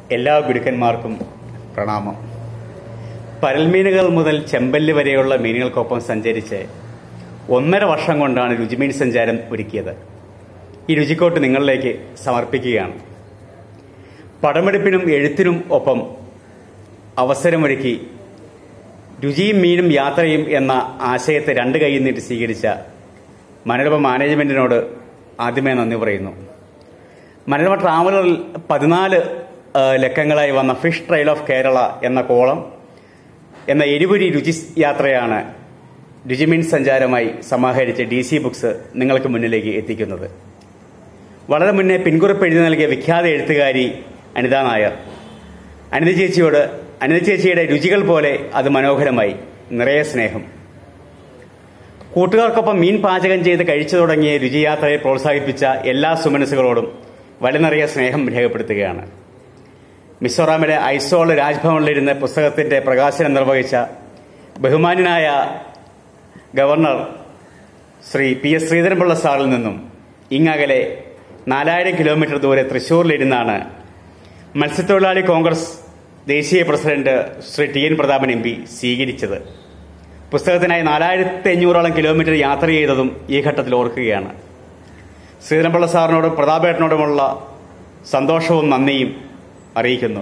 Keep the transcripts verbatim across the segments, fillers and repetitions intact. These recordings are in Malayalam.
എല്ലാ ഗുരുക്കന്മാർക്കും പ്രണാമം. പരൽമീനുകൾ മുതൽ ചെമ്പല്ലി വരെയുള്ള മീനുകൾക്കൊപ്പം സഞ്ചരിച്ച് ഒന്നര വർഷം കൊണ്ടാണ് രുചിമീൻ സഞ്ചാരം ഒരുക്കിയത്. ഈ രുചിക്കോട്ട് നിങ്ങളിലേക്ക് സമർപ്പിക്കുകയാണ്. പടമെടുപ്പിനും എഴുത്തിനും ഒപ്പം അവസരമൊരുക്കി രുചിയും മീനും യാത്രയും എന്ന ആശയത്തെ രണ്ട് കൈയിൽ നീട്ടി സ്വീകരിച്ച മനോരമ മാനേജ്മെന്റിനോട് ആദ്യമേ നന്ദി പറയുന്നു. മനോരമ ട്രാവലറിൽ പതിനാല് ലക്കങ്ങളായി വന്ന ഫിഷ് ട്രയൽ ഓഫ് കേരള എന്ന കോളം എന്ന എരിപുരി രുചി യാത്രയാണ് രുചിമീൻ സഞ്ചാരമായി സമാഹരിച്ച് ഡി സി ബുക്സ് നിങ്ങൾക്ക് മുന്നിലേക്ക് എത്തിക്കുന്നത്. വളരെ മുന്നേ പിൻകുറിപ്പ് എഴുതി നൽകിയ വിഖ്യാത എഴുത്തുകാരി അനിത നായർ. അനിത ചേച്ചിയോട് അനിത ചേച്ചിയുടെ രുചികൾ പോലെ അത് മനോഹരമായി, നിറയെ സ്നേഹം. കൂട്ടുകാർക്കൊപ്പം മീൻ പാചകം ചെയ്ത് കഴിച്ചു തുടങ്ങിയ രുചിയാത്രയെ പ്രോത്സാഹിപ്പിച്ച എല്ലാ സുമനസ്സുകളോടും വലിയ സ്നേഹം രേഖപ്പെടുത്തുകയാണ്. മിസോറാമിലെ ഐസോൾ രാജ്ഭവനിലിരുന്ന് പുസ്തകത്തിന്റെ പ്രകാശനം നിർവഹിച്ച ബഹുമാന്യനായ ഗവർണർ ശ്രീ പി എസ് ശ്രീധരൻപിള്ള സാറിൽ നിന്നും ഇങ്ങകലെ നാലായിരം കിലോമീറ്റർ ദൂരെ തൃശൂരിലിരുന്നാണ് മത്സ്യത്തൊഴിലാളി കോൺഗ്രസ് ദേശീയ president Shri T N Prathapan M P സ്വീകരിച്ചത്. പുസ്തകത്തിനായി നാലായിരത്തി അഞ്ഞൂറോളം കിലോമീറ്റർ യാത്ര ചെയ്തതും ഈ ഘട്ടത്തിൽ ഓർക്കുകയാണ്. ശ്രീധരൻപിള്ള സാറിനോടും പ്രതാപേട്ടനോടുമുള്ള സന്തോഷവും നന്ദിയും അറിയിക്കുന്നു.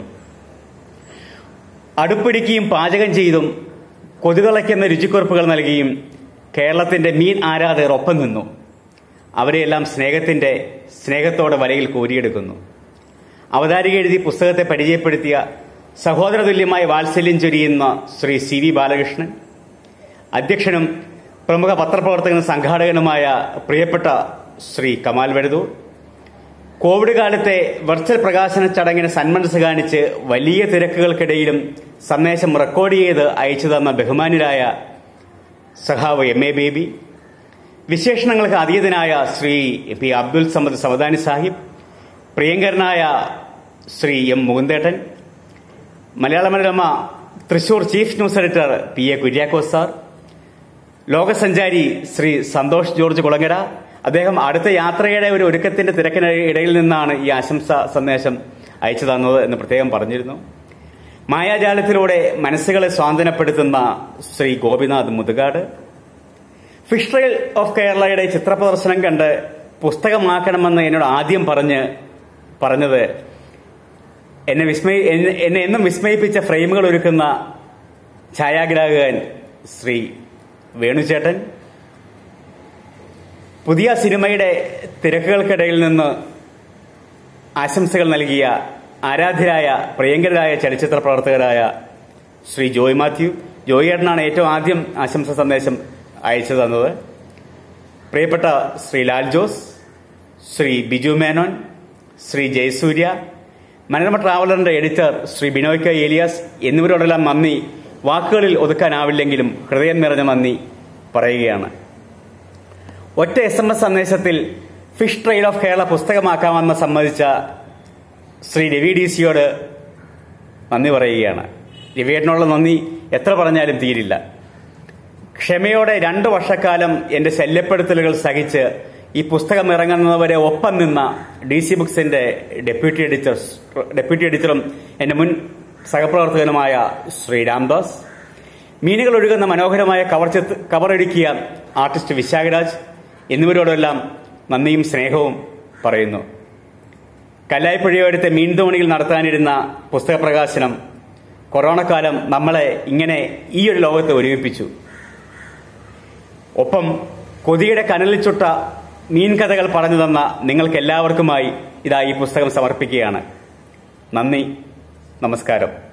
അടുപ്പിടിക്കുകയും പാചകം ചെയ്തും കൊതുകളയ്ക്കുന്ന രുചിക്കുറിപ്പുകൾ നൽകിയും കേരളത്തിന്റെ മീൻ ആരാധകർ ഒപ്പം നിന്നു. അവരെയെല്ലാം സ്നേഹത്തിന്റെ സ്നേഹത്തോടെ വലയിൽ കോരിയെടുക്കുന്നു. അവതാരിക എഴുതി പുസ്തകത്തെ പരിചയപ്പെടുത്തിയ സഹോദരതുല്യമായ വാത്സല്യം ചൊരിയുന്ന ശ്രീ സി വി ബാലകൃഷ്ണൻ, അധ്യക്ഷനും പ്രമുഖ പത്രപ്രവർത്തകനും സംഘാടകനുമായ പ്രിയപ്പെട്ട ശ്രീ കമാൽ വഴുതൂർ, കോവിഡ് കാലത്തെ വെർച്വൽ പ്രകാശന ചടങ്ങിന് സന്മനസ് കാണിച്ച് വലിയ തിരക്കുകൾക്കിടയിലും സന്ദേശം റെക്കോർഡ് ചെയ്ത് അയച്ചു തന്ന ബഹുമാന്യരായ സഖാവ് എം എ ബേബി, വിശേഷണങ്ങൾക്ക് അതീതനായ ശ്രീ പി അബ്ദുൽ സമദ് സമദാനി സാഹിബ്, പ്രിയങ്കരനായ ശ്രീ എം മുകുന്ദേട്ടൻ, Malayala Manorama Thrissur chief news editor P A Kuriakose sir, ലോകസഞ്ചാരി ശ്രീ സന്തോഷ് ജോർജ് കുളങ്ങര. അദ്ദേഹം അടുത്ത യാത്രയുടെ ഒരു ഒരുക്കത്തിന്റെ തിരക്കിന് ഇടയിൽ നിന്നാണ് ഈ ആശംസാ സന്ദേശം അയച്ചു തന്നത് എന്ന് പ്രത്യേകം പറഞ്ഞിരുന്നു. മായാജാലത്തിലൂടെ മനസ്സുകളെ സ്വാന്തനപ്പെടുത്തുന്ന Shri Gopinath Muthukad, fish trail of കേരളയുടെ ചിത്രപ്രദർശനം കണ്ട് പുസ്തകമാക്കണമെന്ന് എന്നോട് ആദ്യം പറഞ്ഞ് പറഞ്ഞത് എന്നെ വിസ്മയി എന്നെ എന്നും വിസ്മയിപ്പിച്ച ഫ്രെയിമുകൾ ഒരുക്കുന്ന ഛായാഗ്രാഹകൻ ശ്രീ വേണുചേട്ടൻ, പുതിയ സിനിമയുടെ തിരക്കുകൾക്കിടയിൽ നിന്ന് ആശംസകൾ നൽകിയ ആരാധ്യരായ പ്രിയങ്കരായ ചലച്ചിത്ര പ്രവർത്തകരായ ശ്രീ ജോയ് മാത്യു. ജോയേട്ടനാണ് ഏറ്റവും ആദ്യം ആശംസ സന്ദേശം അയച്ചു തന്നത്. പ്രിയപ്പെട്ട ശ്രീ ലാൽ ജോസ്, ശ്രീ ബിജു മേനോൻ, ശ്രീ ജയസൂര്യ, മനോരമ ട്രാവലറിന്റെ എഡിറ്റർ ശ്രീ ബിനോയ് കെ ഏലിയാസ് എന്നിവരോടെല്ലാം നന്ദി വാക്കുകളിൽ ഒതുക്കാനാവില്ലെങ്കിലും ഹൃദയം നിറഞ്ഞ നന്ദി പറയുകയാണ്. ഒറ്റ എസ് എം എസ് സന്ദേശത്തിൽ ഫിഷ് ട്രയൽ ഓഫ് കേരള പുസ്തകമാക്കാമെന്ന് സമ്മതിച്ച ശ്രീ രവി ഡി സിയോട് നന്ദി പറയുകയാണ്. രവിയേട്ടനുള്ള നന്ദി എത്ര പറഞ്ഞാലും തീരില്ല. ക്ഷമയോടെ രണ്ടു വർഷക്കാലം എന്റെ ശല്യപ്പെടുത്തലുകൾ സഹിച്ച് ഈ പുസ്തകം ഇറങ്ങുന്നവരെ ഒപ്പം നിന്ന ഡി സി ബുക്സിന്റെ ഡെപ്യൂട്ടി എഡിറ്റർ ഡെപ്യൂട്ടി എഡിറ്ററും എന്റെ മുൻ സഹപ്രവർത്തകനുമായ ശ്രീ രാംദാസ്, മീനുകൾ ഒഴുകുന്ന മനോഹരമായ കവർ കവറൊരുക്കിയ ആർട്ടിസ്റ്റ് വിശാഖരാജ് എന്നിവരോടെല്ലാം നന്ദിയും സ്നേഹവും പറയുന്നു. കല്ലായിപ്പുഴയോരത്തെ മീൻതോണിയിൽ നടത്താനിരുന്ന പുസ്തക പ്രകാശനം കൊറോണക്കാലം നമ്മളെ ഇങ്ങനെ ഈ ഒരു ലോകത്തെ ഒരുമിപ്പിച്ചു. ഒപ്പം കൊതിയുടെ കനലിൽ ചുട്ട മീൻ കഥകൾ പറഞ്ഞു തന്ന നിങ്ങൾക്ക് എല്ലാവർക്കുമായി ഇതാ ഈ പുസ്തകം സമർപ്പിക്കുകയാണ്. നന്ദി, നമസ്കാരം.